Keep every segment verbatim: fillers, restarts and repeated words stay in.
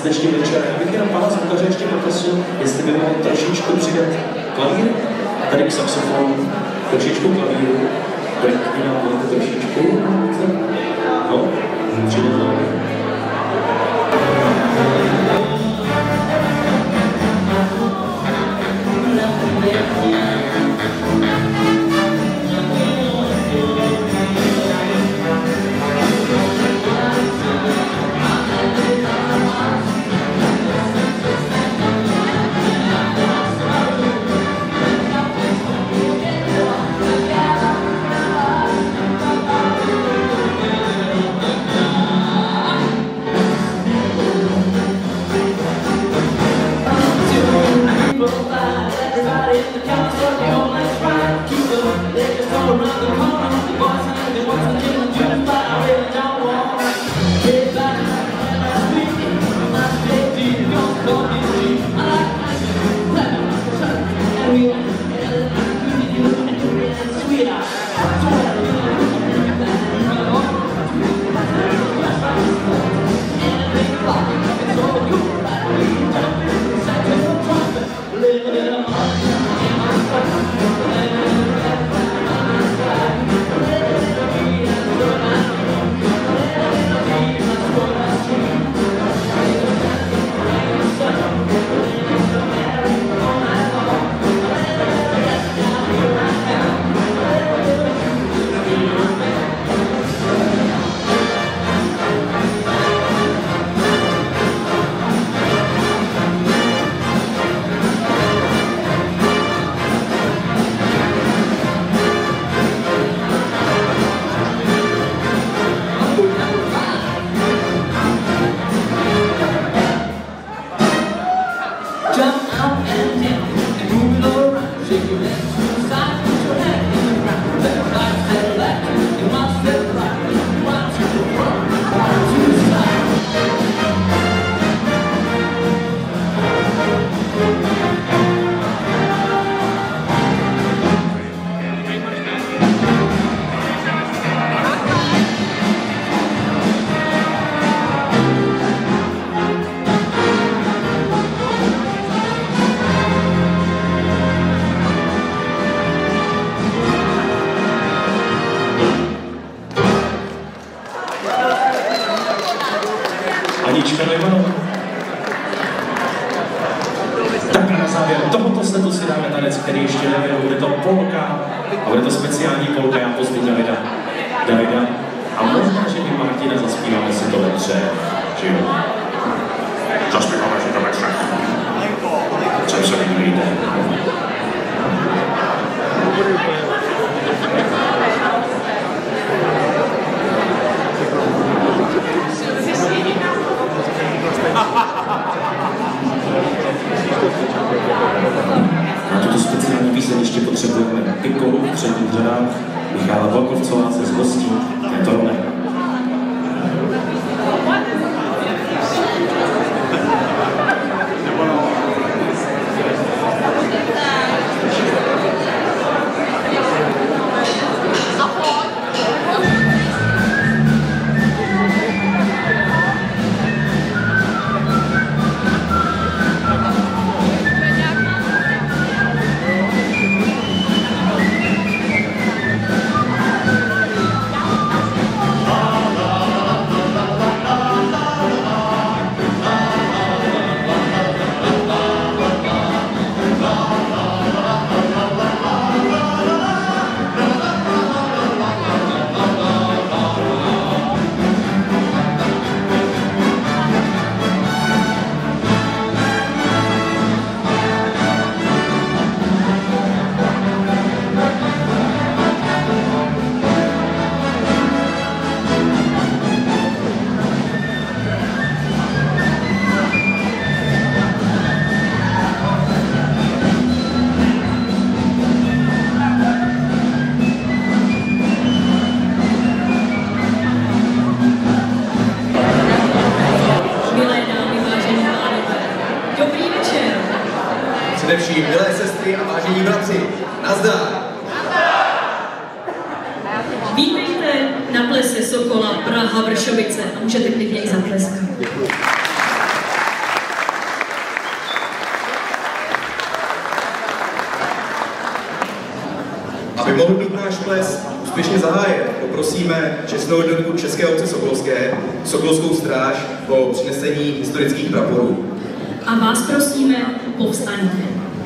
dnešním večerem. Já bych jenom pana zvukaře ještě poprosil, jestli by mohl trošičku přidat klavír, tady k saxofonu, trošičku klavíru, tady nám budete trošičku, no, přidat klavír. Tak a na závěr tohoto setu si dáme tanec, který ještě nevěděl, bude to polka a bude to speciální polka, já pozvu Davida. Davida. A možná, že i Martina zaspíváme si to ve třech, že jo? Zaspíváme si to ve třech. Co se mi nejde? Na tuto speciální píseň ještě potřebujeme Pikolu v předních řadách, Michála Volkovcová se zhostí této role. Především milé sestry a vážení bratři, nazdar! Vítejte na plese Sokola Praha Vršovice a můžete klidně i zatleskat. Aby mohl být náš ples úspěšně zahájen, poprosíme čestnou jednotku České obce sokolské, Sokolskou stráž o přinesení historických praporů. A vás prosíme, povstaňte.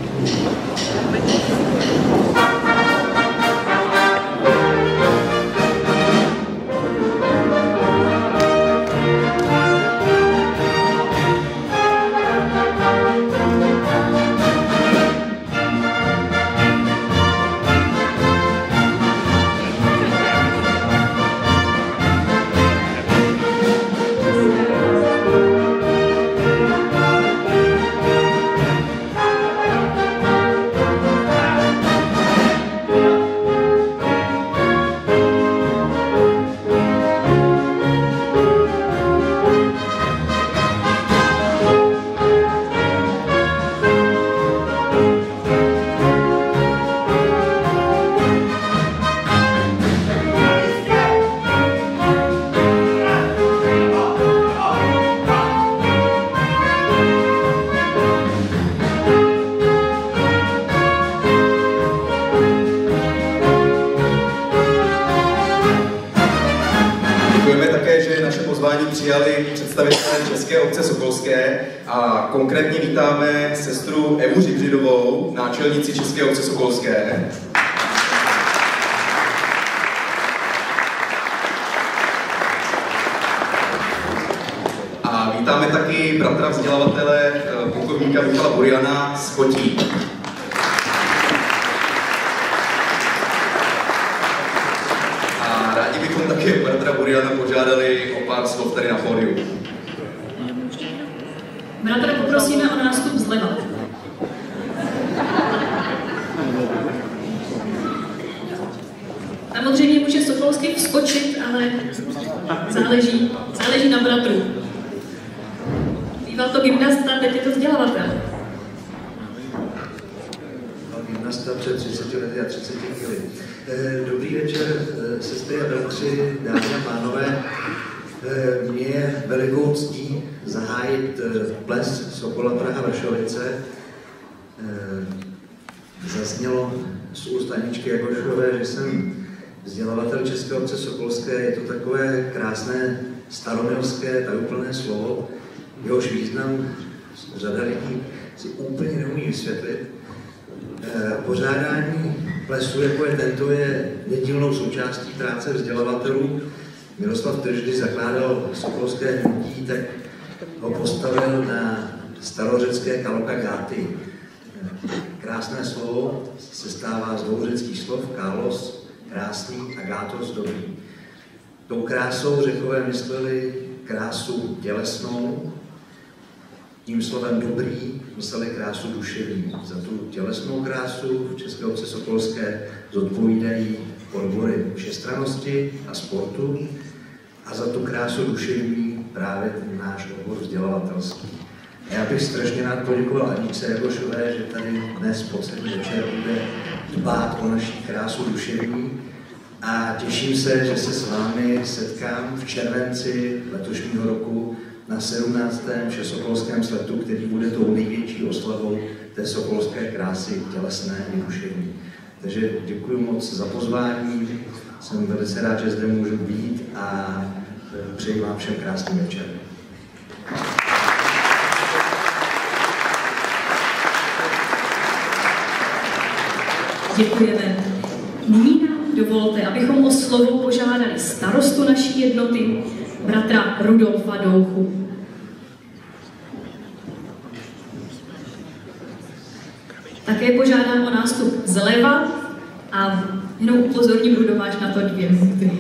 Přijali představitelé České obce sokolské a konkrétně vítáme sestru Evu Řibřidovou, náčelnici České obce sokolské. A vítáme taky bratra vzdělavatele plukovníka Michala Buriana z Chotí. Bychom také bratra Buriana požádali o pár slov tady na pódiu. Bratra poprosíme o nástup zleva. Samozřejmě může Sokolský vskočit, ale záleží, záleží na bratru. Býval to gymnasta, teď je to vzdělavatel. Gymnasta před třiceti lety a třiceti chvíli. Dobrý večer, sestry a bratři, dámy a pánové. Mně je velikou ctí zahájit ples Sokola Praha Vršovice. Zaznělo z úst Aničky Jakošové, že jsem vzdělavatel České obce sokolské. Je to takové krásné staromilské, tajuplné slovo, jehož význam řada lidí si úplně neumí vysvětlit. Pořádání plesu, jako je tento, je nedílnou součástí práce vzdělavatelů. Miroslav Trž, když zakládal sokolské hnutí, tak ho postavil na starořecké kalokagáty. Krásné slovo se stává z dvou řeckých slov, kalos, krásný, a gátos, dobrý. Tou krásou Řekové mysleli krásu tělesnou, tím slovem dobrý mysleli krásu duševní. Za tu tělesnou krásu v České obce sokolské zodpovídají odbory všestrannosti a sportu a za tu krásu duševní právě ten náš odbor vzdělavatelský. A já bych strašně rád poděkoval Aničce Jakošové, že tady dnes po celý večer bude dbát o naší krásu duševní a těším se, že se s vámi setkám v červenci letošního roku na sedmnáctém všesokolském sletu, který bude tou největší oslavou té sokolské krásy tělesné i duševní. Takže děkuji moc za pozvání, jsem velice rád, že zde můžu být a přeji vám všem krásný večer. Děkujeme. Nyní nám dovolte, abychom o slovo požádali starostu naší jednoty, bratra Rudolfa Douchu. Také požádám o nástup zleva a jenom upozorním, Rudo, máš na to dvě minuty.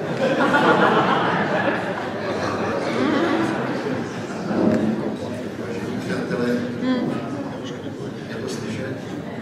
Přátelé, je to slyšet?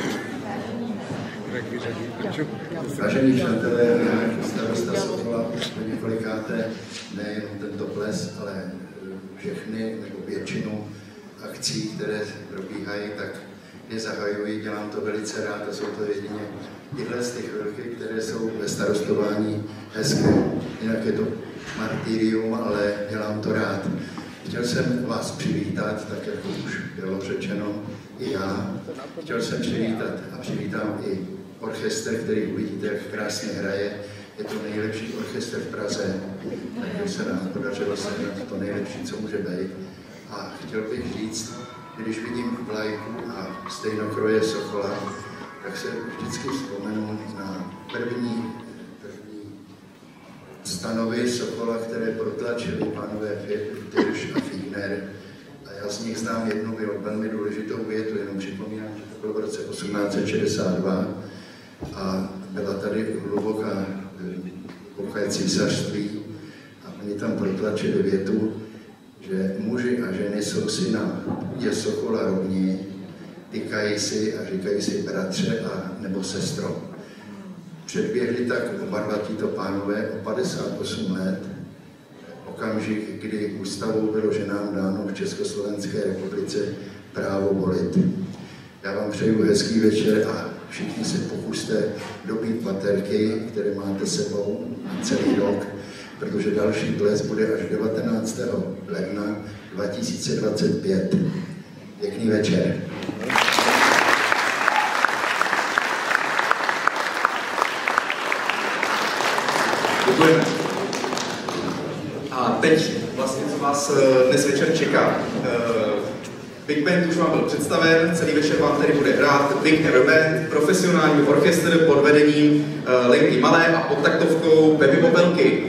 Vážení přátelé, já starosta Sokola po několikáté nejenom tento ples, ale všechny nebo většinu akcí, které probíhají, tak je zahajuji, dělám to velice rád a jsou to jedině tyhle z těch chvilky, které jsou ve starostování hezké. Jinak je to martyrium, ale dělám to rád. Chtěl jsem vás přivítat, tak jako už bylo řečeno i já. Chtěl jsem přivítat a přivítám i orchestr, který uvidíte, jak krásně hraje. Je to nejlepší orchestr v Praze, takže se nám podařilo sehnat to nejlepší, co může být. A chtěl bych říct, když vidím vlajku a stejnokroje Sokola, tak se vždycky vzpomenu na první, první stanovy Sokola, které protlačili pánové Tyrš a Figner. A já z nich znám jednu velmi důležitou větu, jenom připomínám, že to bylo v roce osmnáct set šedesát dva a byla tady hluboká, hluboké císařství a oni tam protlačili větu, že muži a ženy jsou si na půdě Sokola rovni, tykají si a říkají si bratře a nebo sestro. Předběhli tak oba dva tito pánové o padesát osm let, okamžik, kdy ústavou bylo ženám dáno v Československé republice právo volit. Já vám přeju hezký večer a všichni se pokuste dobít baterky, které máte sebou na celý rok, protože další ples bude až devatenáctého ledna dva tisíce dvacet pět. Pěkný večer. Děkujeme. A teď vlastně, co vás dnes večer čeká. Big Band už vám byl představen, celý večer vám tady bude hrát Big Air Band, profesionální orchestr pod vedením Lenky Malé a pod taktovkou Pepi Popelky.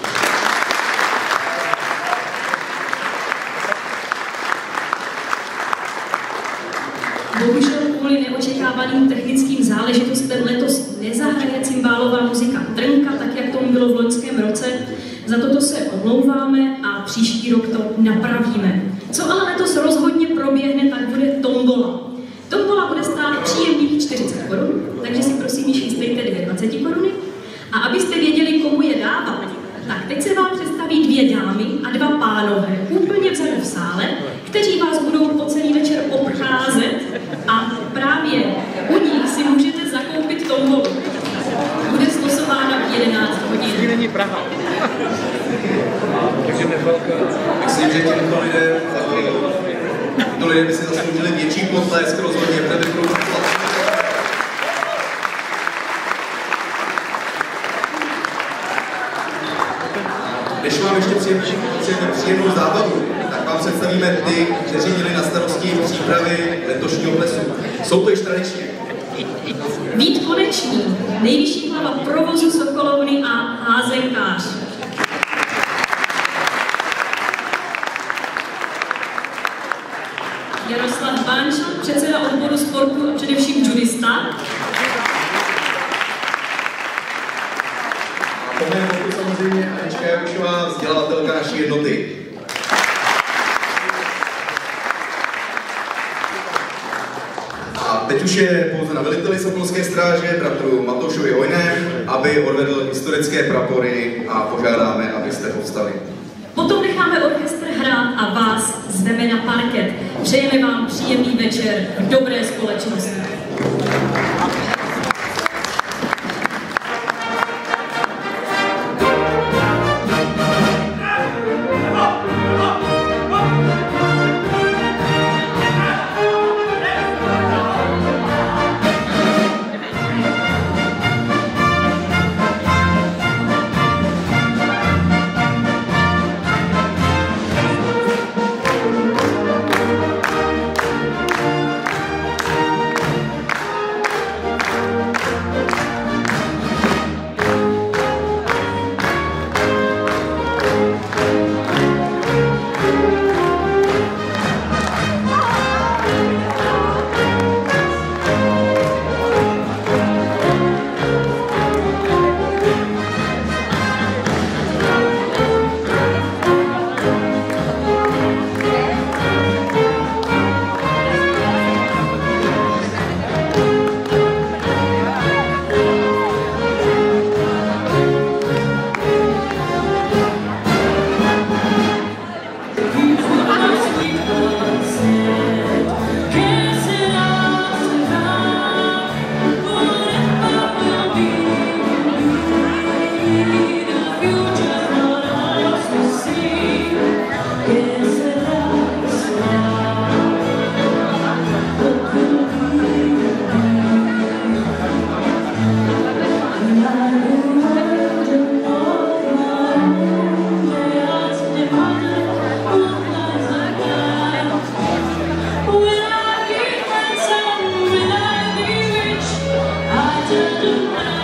Bohužel kvůli neočekávaným technickým záležitostem letos nezahraje cymbálová muzika Trnka, tak jak tomu bylo v loňském roce. Za toto se omlouváme a příští rok to napravíme. Co ale letos rozhodně proběhne, tak bude tombola. Tombola bude stát příjemných čtyřicet korun, takže si prosím již jistejte dvacet koruny. A abyste věděli, komu je dávat, tak teď se vám představí dvě dámy a dva pánové, úplně vzadu v sále, kteří vás budou po celý večer obcházet a právě u nich si můžete zakoupit tombolu. Bude slosována v jedenáct hodin. Není Praha. Takže nevelká. Myslím, že těmto lidem, tyto lidé by si zasloužili větší potlesk rozhodně, protože by budou Než vám ještě příjemnou, příjemnou zábavu, tak vám představíme ty, kteří měli na starosti přípravy letošního plesu. Jsou to již tradičně. Vít Konečný, nejvyšší hlava provozu Sokolovny a házenkář. Jaroslav Bánča, předseda odboru sportu a především judista. A po mém boku samozřejmě Anička Jakušová, vzdělavatelka naší jednoty. A teď už je pouze na veliteli Sokolské stráže, bratru Matoušovi Hojném, aby odvedl historické prapory a požádáme, abyste povstali. Potom necháme orchestr hrát a vás zveme na parket. Přejeme vám příjemný večer v dobré společnosti.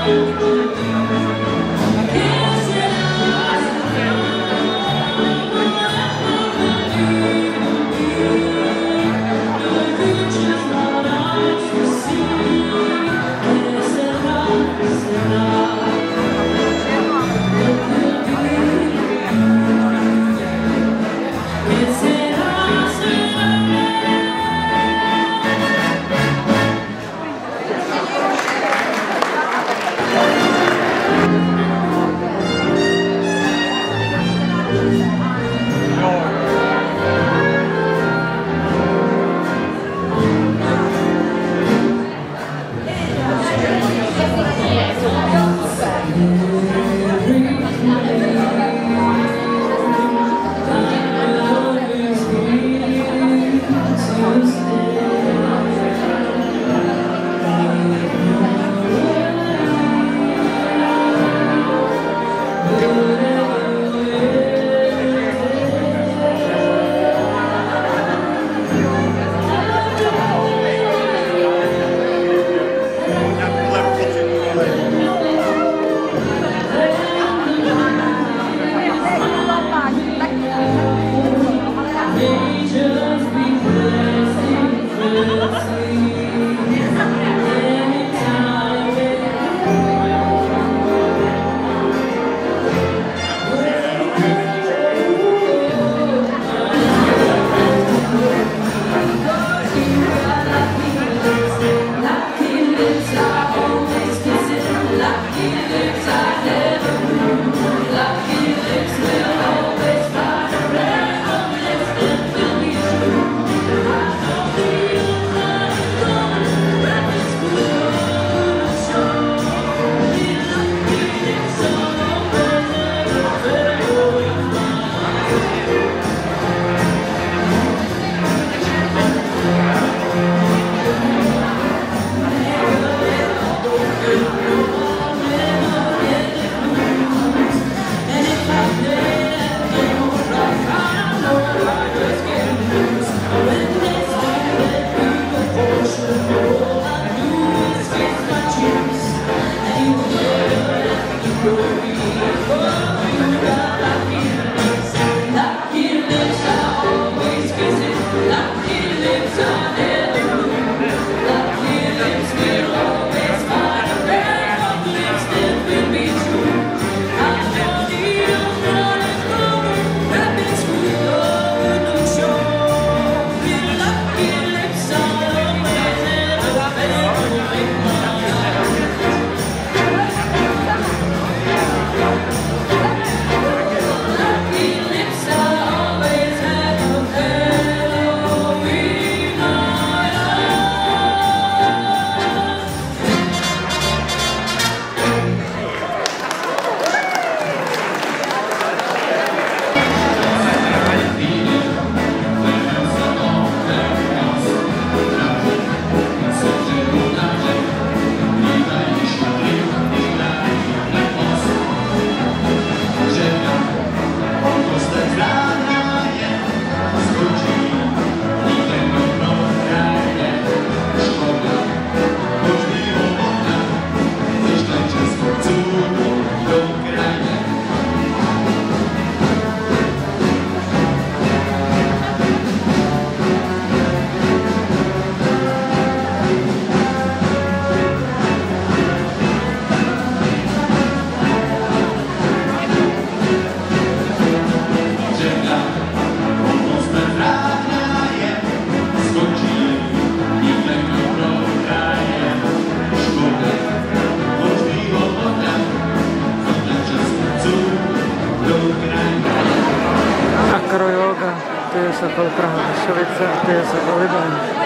Akroyoga, to je Sokol Praha Vršovice a to je Sokol Libaň.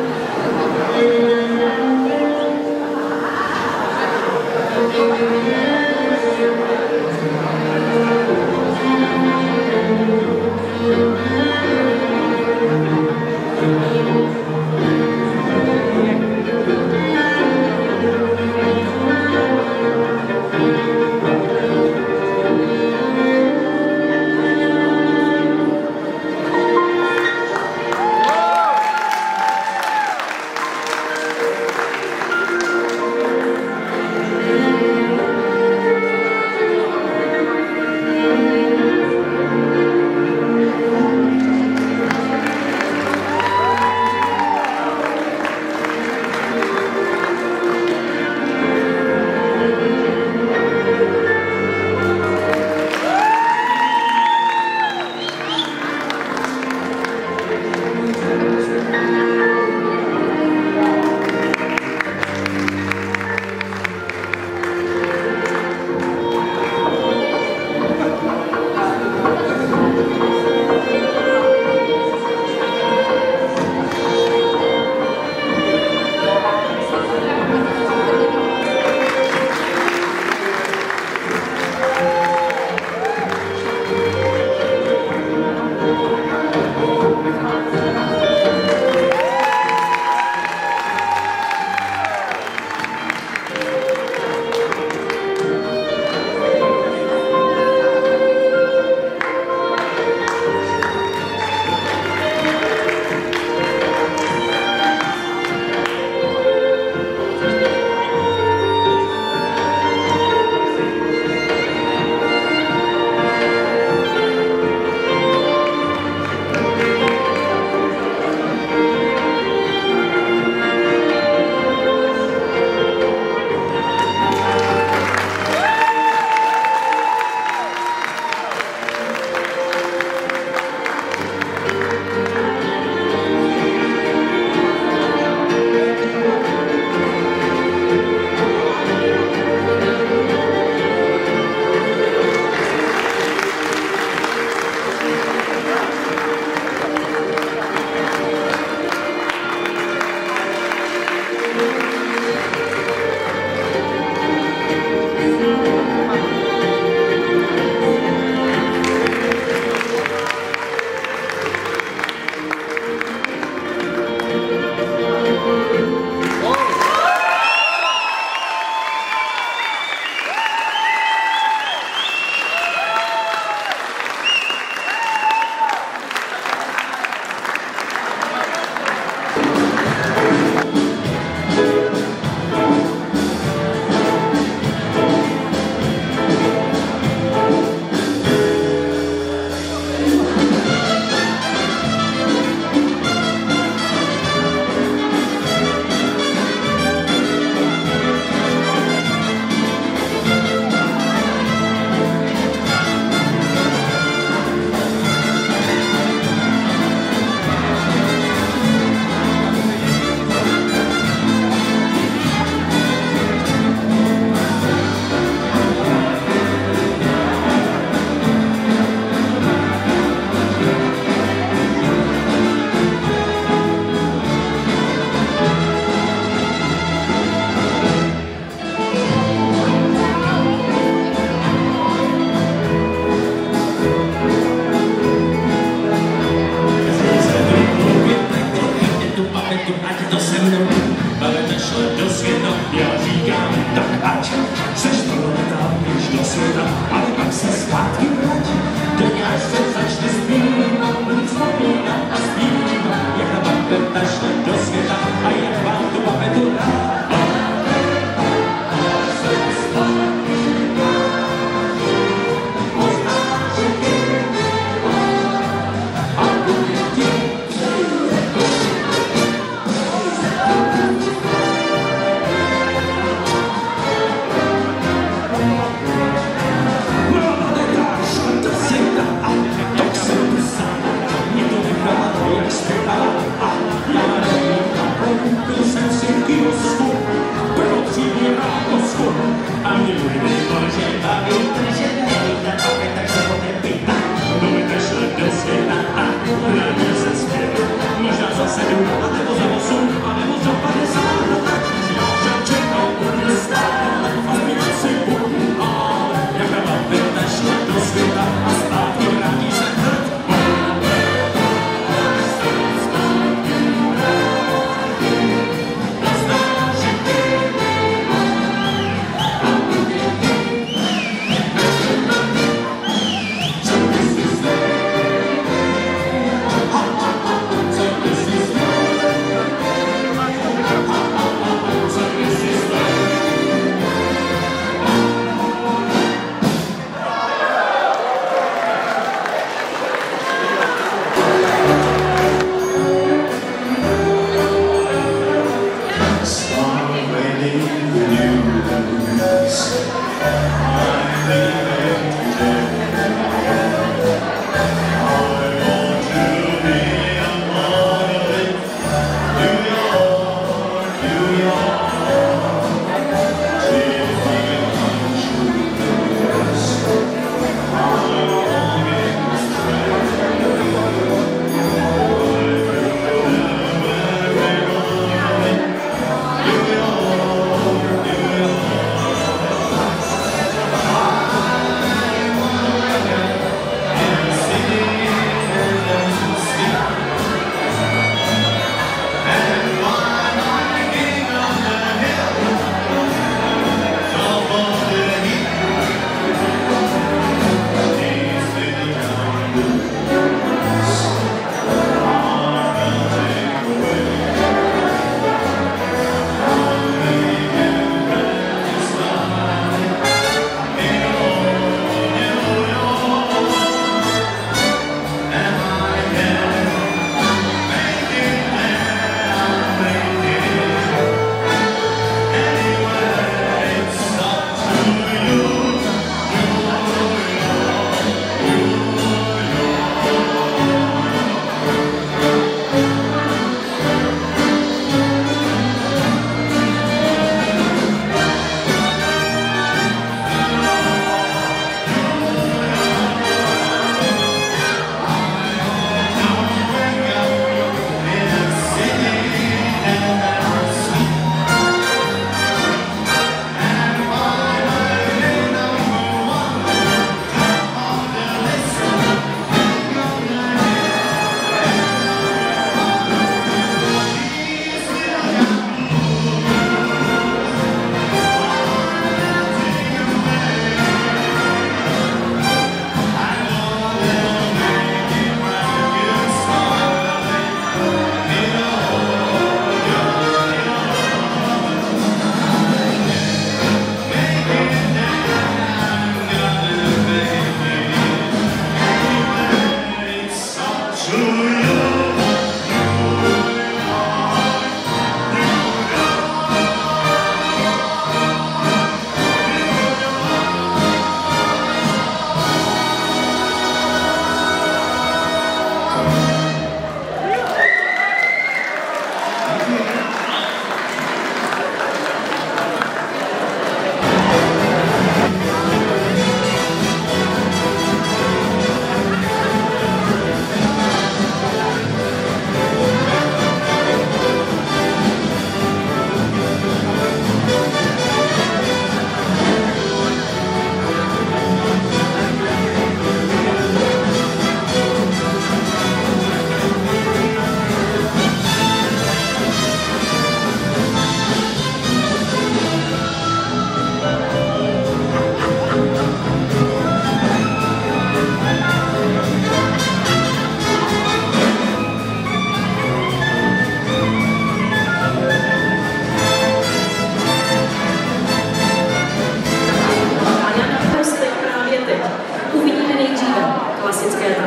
Thank you.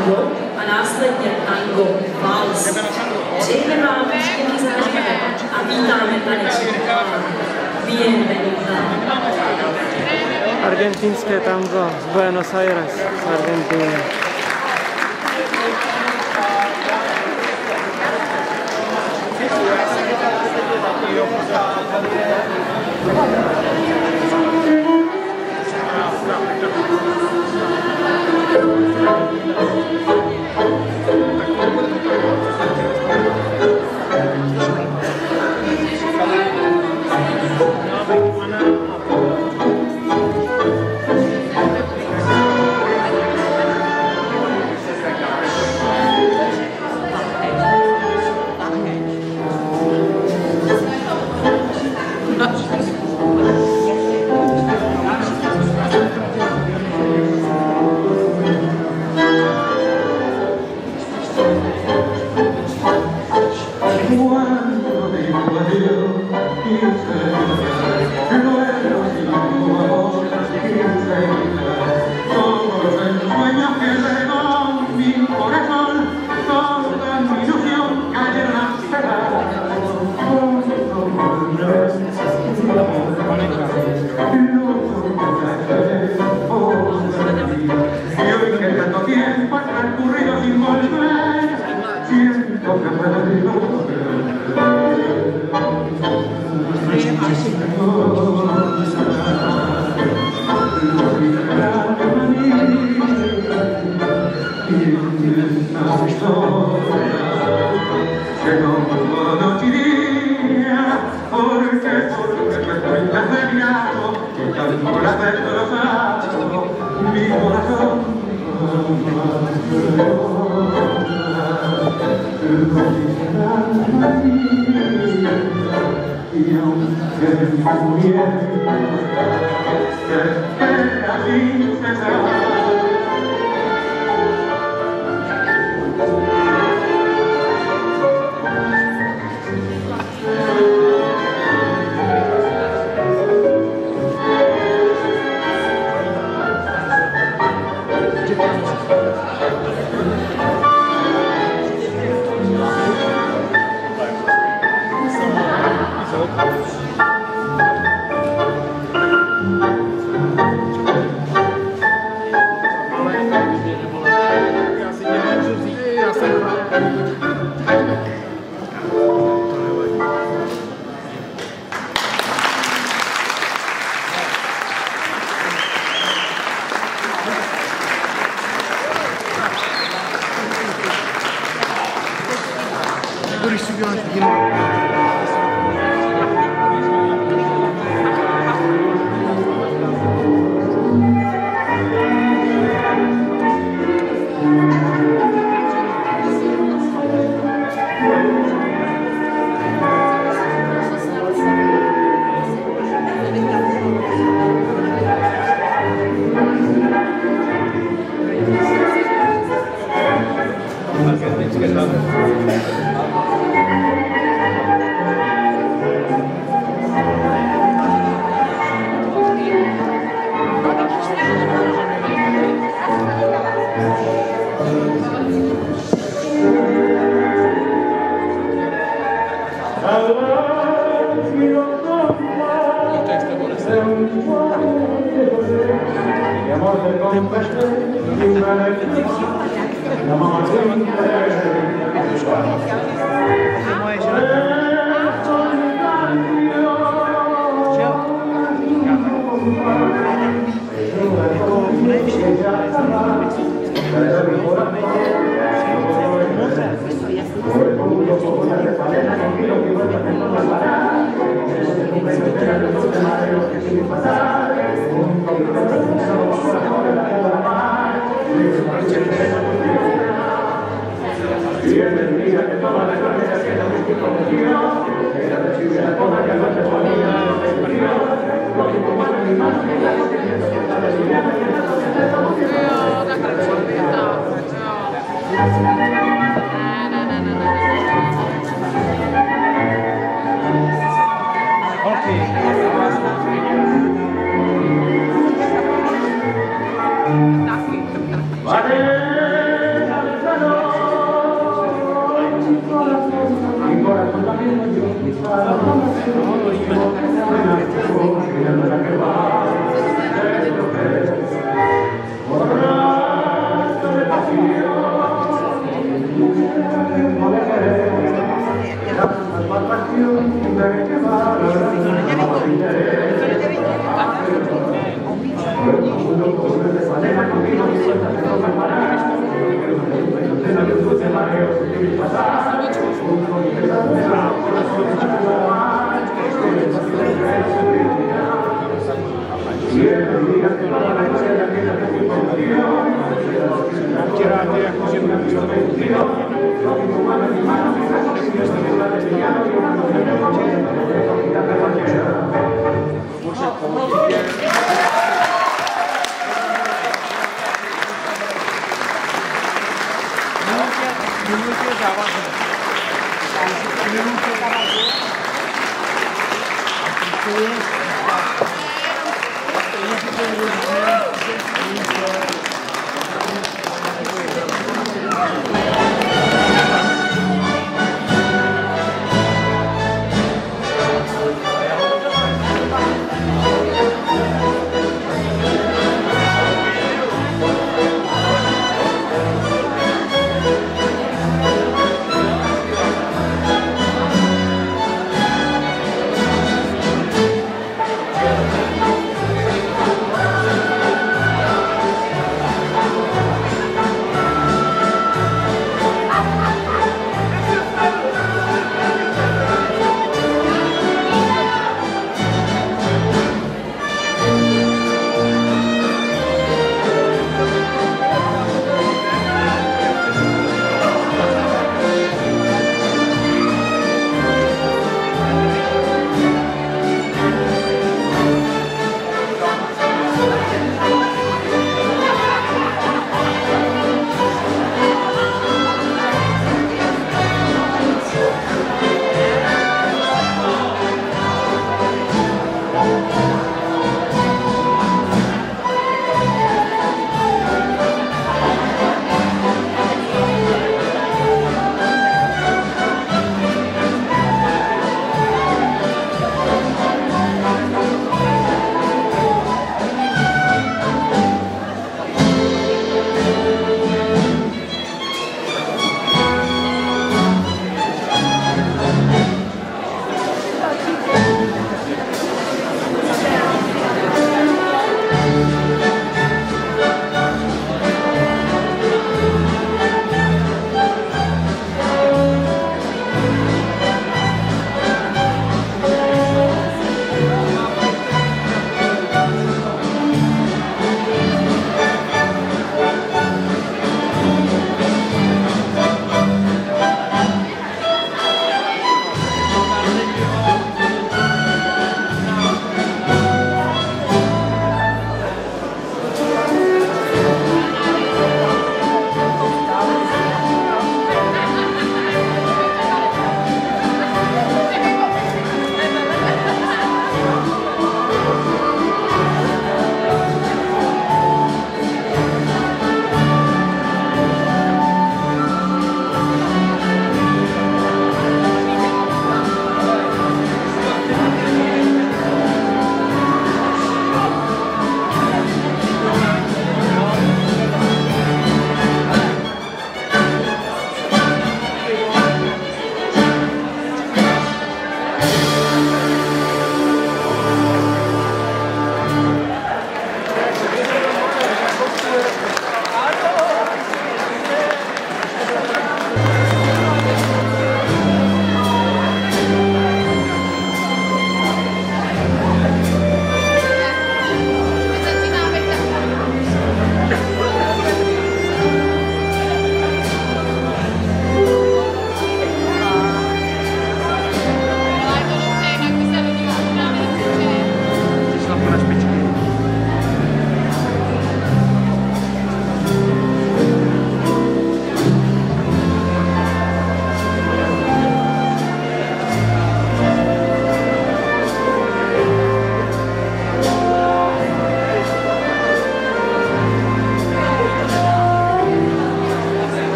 tango a následně tango vals. Přejeme vám příjemný zážitek a vítáme tanečníky. Bienvenida. Argentínské tango z Buenos Aires, z Argentíny.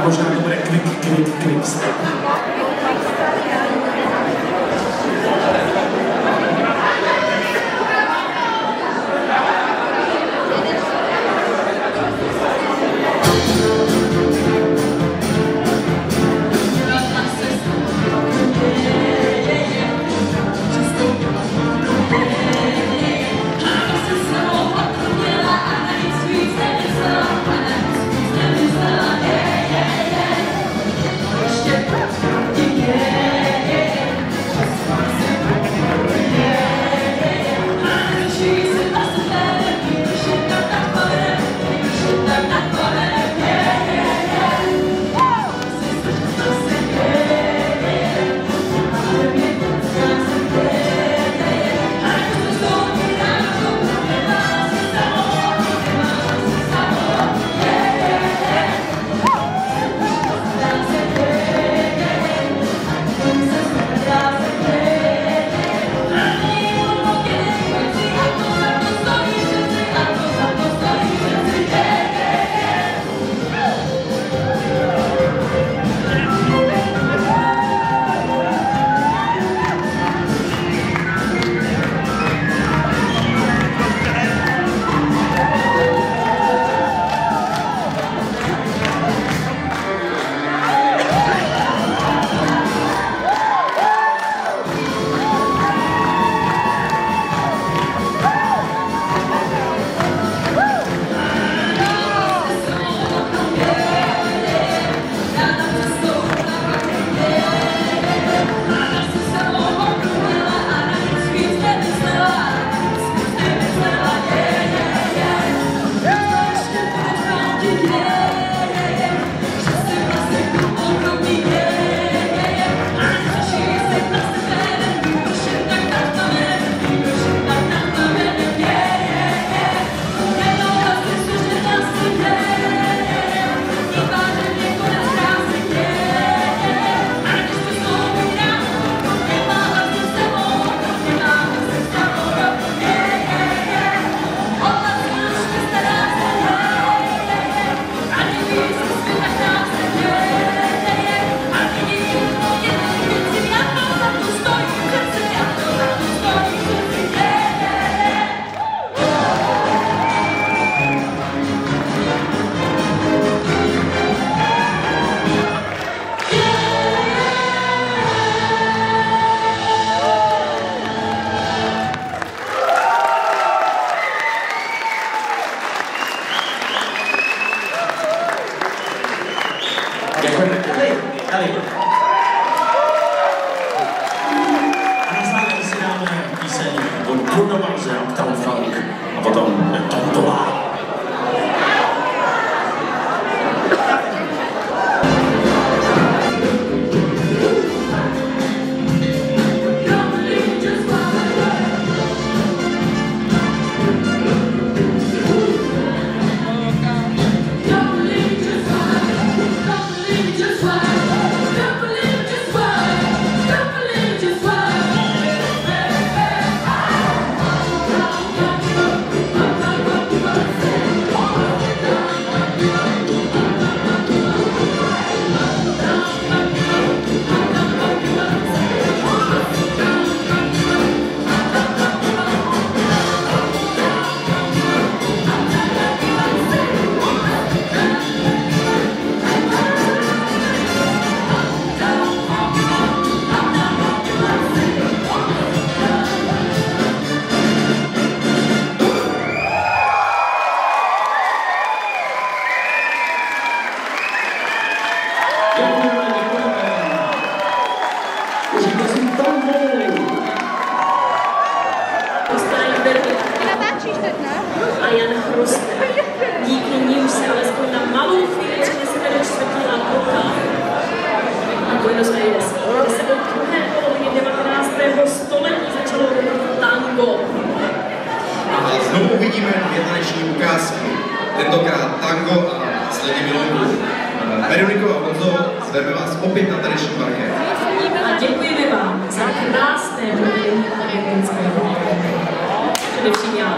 možná to bude quick, quick, quick step. Tentokrát tango a sledně milonku. Veroniko a Honzo, zveme vás opět na taneční parket. A děkujeme vám za krásné provedení argentinského. Především já.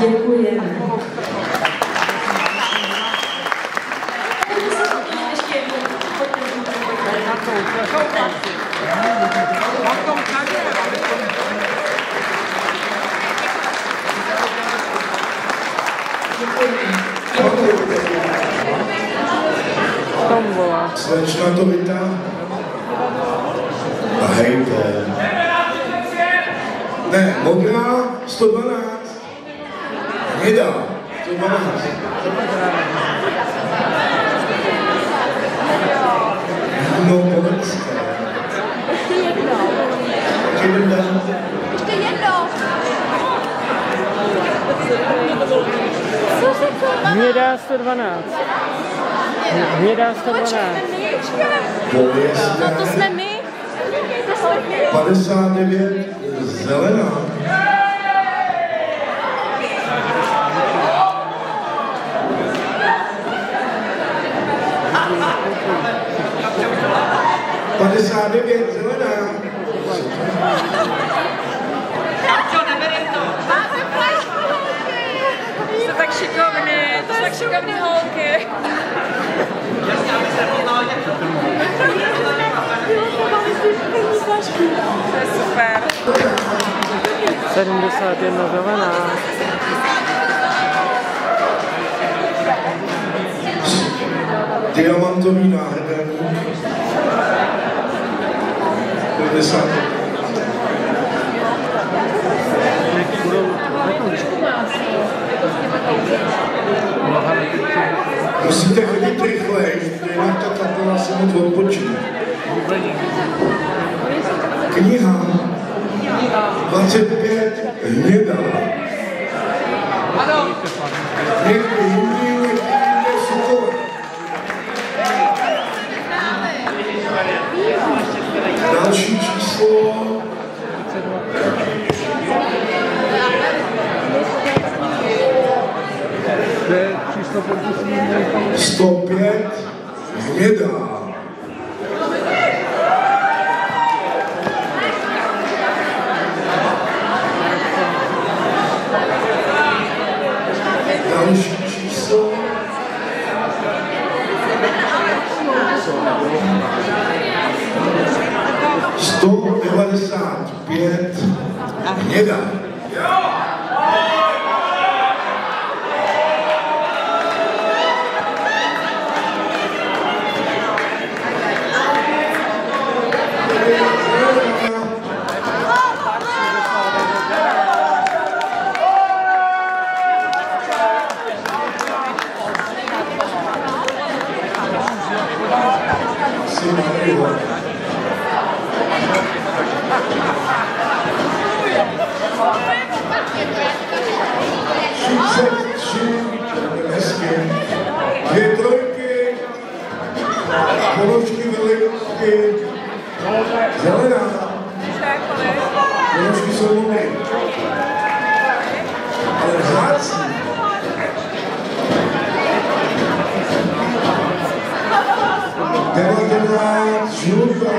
Děkujeme. Tombola. Slečna to vítá. A hejte. Ne, modrá sto dvanáct. Hnědá sto dvanáct. No, Polenská. Ještě jedno. Ještě jedno. Ještě jedno. Co se to má? Hnědá sto dvanáct. Hnědá sto dvanáct. Pověstné. No to jsme my. padesát devět. Zelená. padesát devět. Zelená. Jste tak šikovný, to jsou tak šikovný holky. To je super. sedmdesát jedna zelená. Diamantový náhrdelník. padesát. Musíte chodit rychleji, jinak ta kapela se moc odpočíne. Kniha dvacet pět. Hnědá. Někdy jindy, někdy sukové. Další číslo. sto pět. Hnědá. Další číslo. sto devadesát pět. Hnědá. třicet tři. Hezky. Dvě trojky. Ponožky velikky. Zelená. Ponožky jsou nové. Ale vzácný. devatenáct. Žlutá.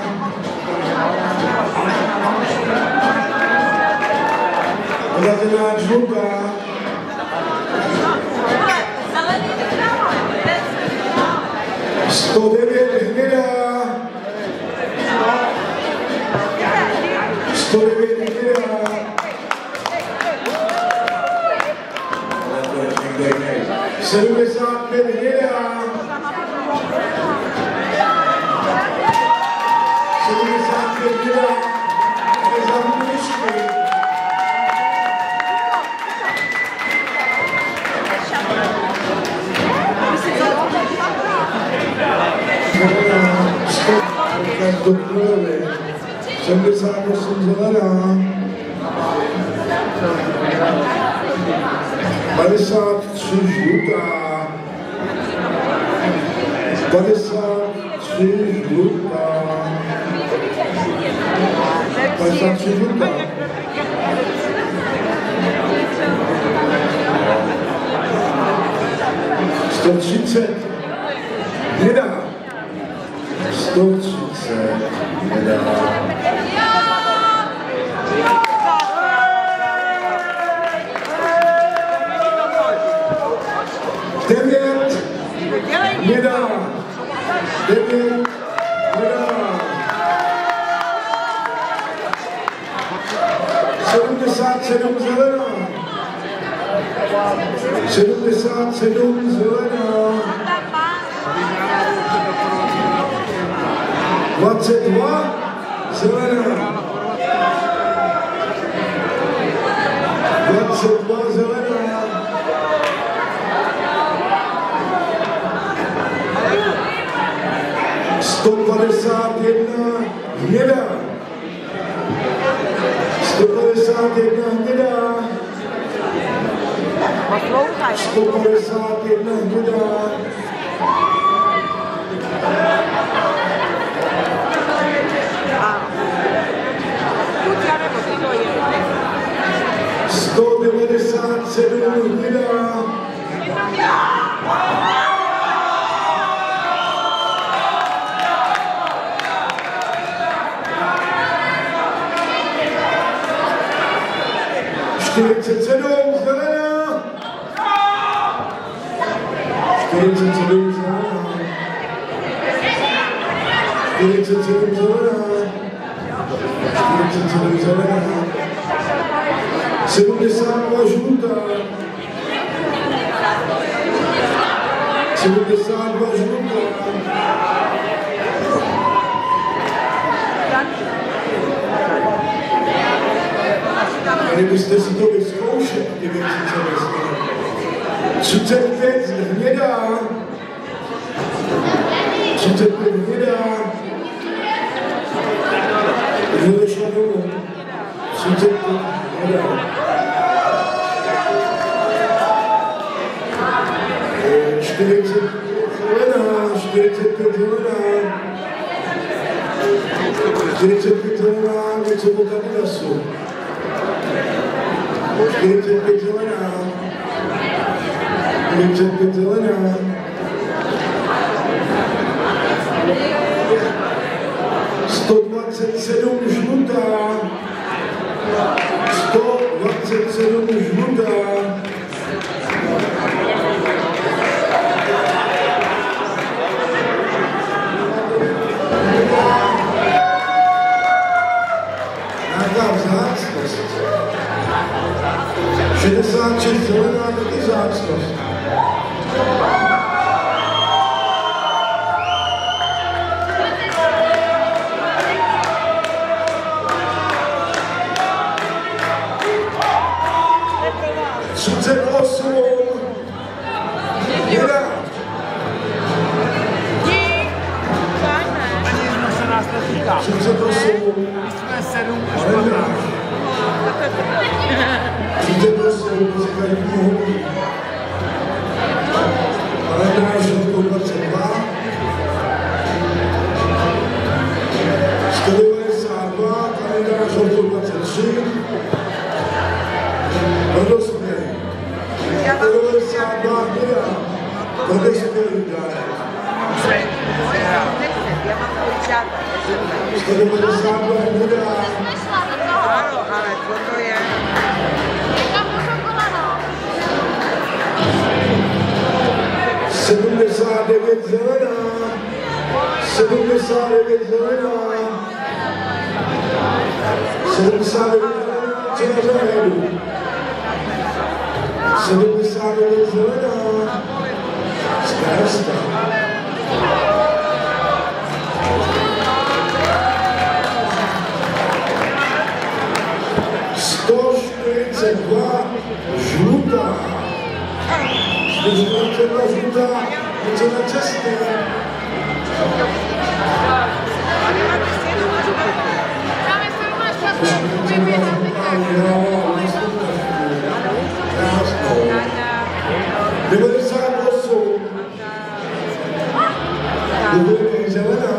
devatenáct. Žlutá. sto devět. Hnědá. sto devět. Hnědá. sedmdesát pět. Hnědá. sedmdesát pět. Hnědá. Nezavní myšky. sedmdesát osm. Zelená. padesát tři. Žlutá. padesát tři. Žlutá. padesát tři. Žlutá. sto třicet. Hnědá. sto třicet. Hnědá. hnědá, devět, hnědá, sedmdesát sedm zelená, sedmdesát sedm zelená, dvacet dva zelená, dvacet dva zelená, sto padesát jedna hnědá, sto padesát jedna hnědá, sto padesát jedna hnědá, sto devadesát sedm hnědá, čtyřicet sedm zelená, čtyřicet sedm zelená, čtyřicet sedm zelená, čtyřicet sedm zelená, sedmdesát dva žlutá, sedmdesát dva žlutá, Měli byste si to vyzkoušet, ty věci, co myslíte. třicet pět hnědá, třicet pět hnědá, už odešla domů, třicet pět hnědá. čtyřicet pět zelená, čtyřicet pět zelená, čtyřicet pět zelená, něco po Kadidasu. čtyřicet pět zelená, čtyřicet pět zelená, sto dvacet sedm žlutá, sto dvacet sedm žlutá, nějaká vzácnost. šedesát šest zelená, taky vzácnost. třicet osm hnědá. třicet osm kalendář. třicet osm kalendář roku dvacet dva. sto devadesát dva kalendář roku dvacet tři. Vodospěl. sto devadesát dva hnědá. Vodospěl dárek. sto devadesát dva hnědá. Ano, ale toto je... sedmdesát devět zelená, sedmdesát devět zelená, sedmdesát devět zelená, co na zájedu, sedmdesát devět zelená, starosta. sto čtyřicet dva žlutá. sto čtyřicet dva žlutá, něco na cestě. devadesát osm. Dovolení zelená.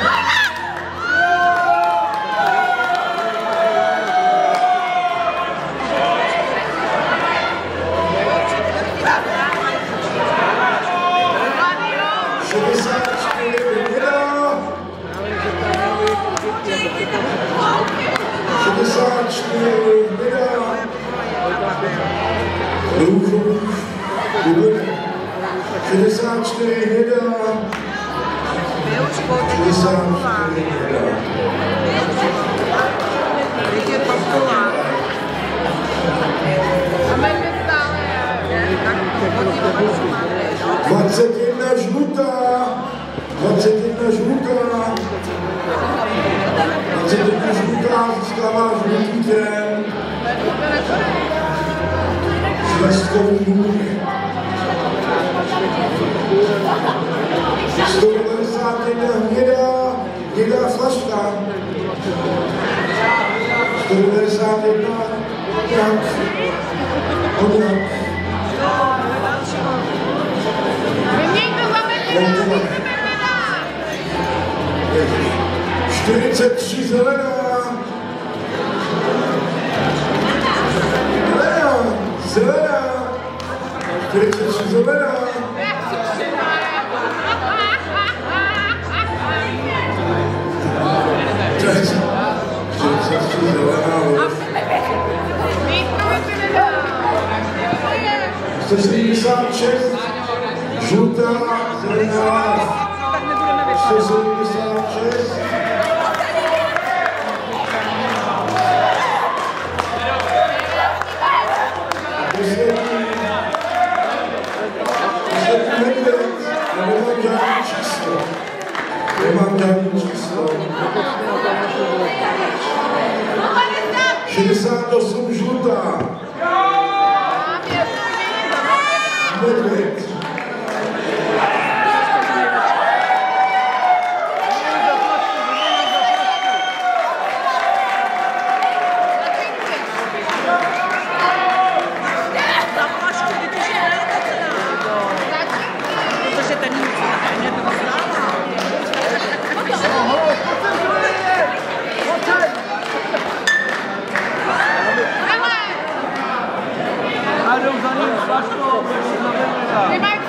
šedesát čtyři hnědá, růžový, šedesát čtyři hnědá. šedesát čtyři hnědá. dvacet jedna žlutá. dvacet jedna žlutá. dvacet jedna žlutá získává žlutý trén. Švestkový můj. sto devadesát jedna hnědá, hnědá flaška. sto devadesát jedna jak, jak. čtyřicet tři zelená. Zelená, zelená. čtyřicet tři zelená. čtyřicet tři zelená. sto sedmdesát šest žlutá, zelená. sto sedmdesát šest. Poslední. Poslední medvěd. Já nemám žádný číslo. Nemám žádný číslo. šedesát osm žlutá. Medvěd. Vy mají